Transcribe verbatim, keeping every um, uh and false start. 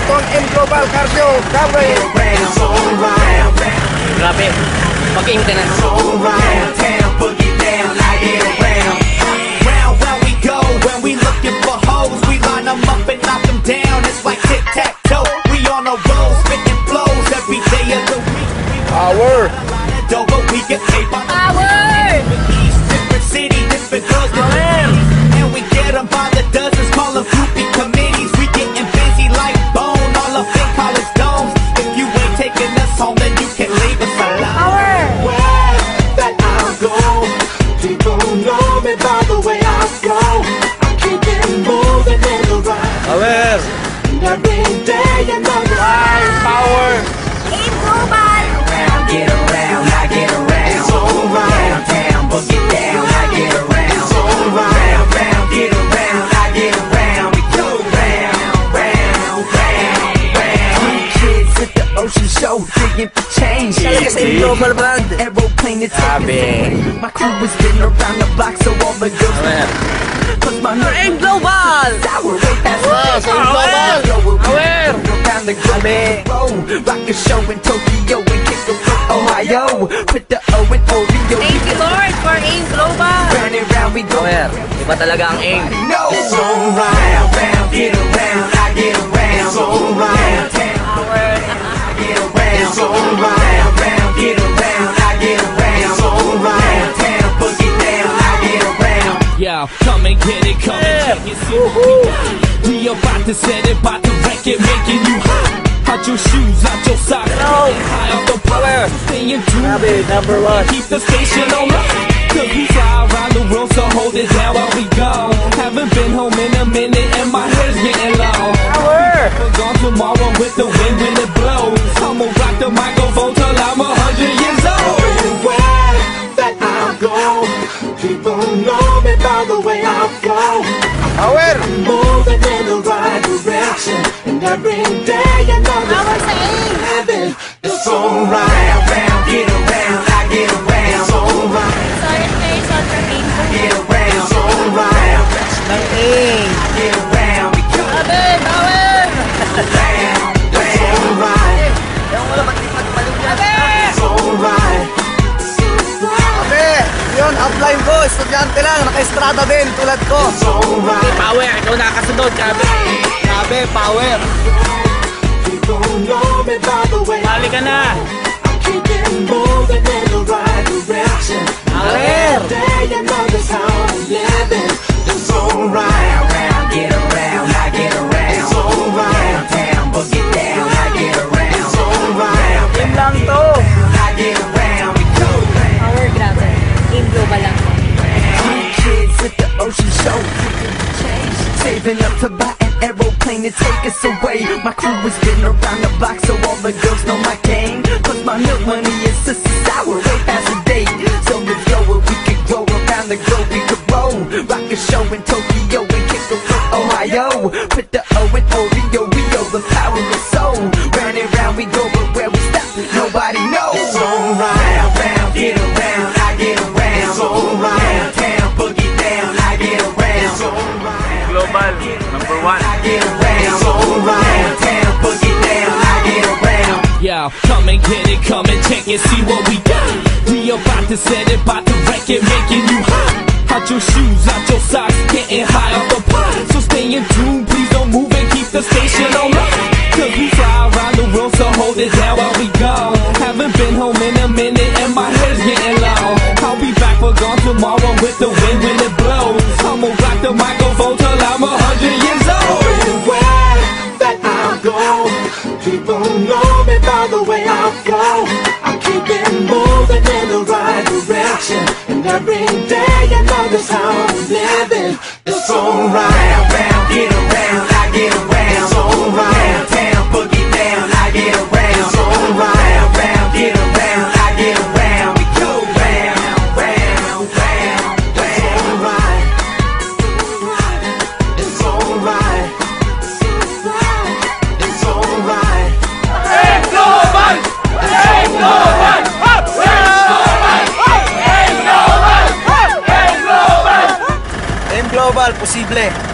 Ito ang M Global Cardio. Grabe. Grabe. Mag-maintenance. Round we go when we looking for hoes. We line them up and knock them down. It's like tic-tac-toe. We on a roll, spitting flows every day of the week. Power. But we get paid by Power. different city, different girls, different and we get them by the dozens. Call them groupie committees. We getting busy like bone. All up in college domes. If you ain't taking us home, then you can leave us alone. Power. Where that I go, people know me by the way I go. I keep it moving in the right. Power. Every day another Power. M Global. Get around, I get around. It's alright. Downtown, boogie down, I get around. It's alright. Round, round, get around, I get around. We go round, round, round, round. Kids at the ocean show, digging for change. Talaga sa M Global brand. Aeroplane is Grabe. taking. My crew is getting around the block, so all the girls. Cause my M Global. sour way past the Power. Power. around the globe. Rock a show in Tokyo and kick a Ohio. Put the O in Oreo. Thank you, Lord, for M Global. Round and round we go. Power. Iba talaga ang aim. No. It's alright. Round, get around, I get around. It's alright. Power. I get around. It's alright. Round, get around, I get around. It's alright. Down, boogie down, I get around. Yeah, come and get it, come and check it, see what we got. We about to set it, about to wreck it, making you hot. Out your shoes, out your socks, high off the power. Stay in tune, Grabe, number one. keep the station on lock. Cause we fly around the world, so hold it down while we go. Haven't been home in a minute and my hair's getting long. Power. We're gone tomorrow with the wind when it blows. I'ma rock the microphone till I'm a hundred years old. Everywhere that I go, people know me by the way I go. Power. Moving in the right direction, and every day another Power sa M. heaven. It's alright. Round, get around, I get around. It's alright. Sorry, there's one from M Get Global. around. It's alright. Ng aim. Get around. We go Grabe, power. round. It's alright. Yung wala matipad-palugyan. Grabe. It's alright. Grabe. Yun, upline ko. Estudyante lang. Naka-estrada din. Tulad ko. It's alright. Power. Ikaw nakakasunod. Grabe. Grabe. Power. People know me by the way I Bali ka na. keep it moving in the right direction. Power. Every day another how I'm living. It's alright. Round, get around, I get around. It's alright. Down, boogie down, I get around. It's alright. Yun lang to. I get around. We go round. Power, grabe. M Global lang. Kids at the ocean show, change, saving up to buy an aeroplane to take us away. My crew is getting around the block, so all the girls know my game. Plus my milk money is just a sour way past the date. So let's go where we could go around the globe. We could roll, rock a show in Tokyo and kick a foot Ohio. Put the O in Oreo, we overpower the soul. Round and round we go, but where we stop, nobody knows. It's alright. Round, get around, I get around. It's alright. Down, boogie down, I get around. It's alright. Global. Number one. I get around. It's alright. Down, boogie down, I get around. Yeah, come and get it, come and check it, see what we got. We about to set it, about to wreck it, making you hot. Out your shoes, out your socks, getting high off the pot. So stay in tune, please don't move and keep the station on lock. Cause we fly around the world, so hold it down while we go. Haven't been home in a minute and my hair's getting long. I'll be back for gone tomorrow with the wind when it blows. I'ma rock the microphone till I'm a hundred years old. Everywhere that I go, people know me by the way I go. I keep it moving in the right direction, and every day another how I'm living. It's alright. Round, get around, I get around. It's alright. Down, boogie down, I get around. It's alright. Round, get around, I get around. We go round, round, round, round. It's alright. It's alright. It's alright. M Global! M Global! Up! M Global! M Global! M Global! Posible!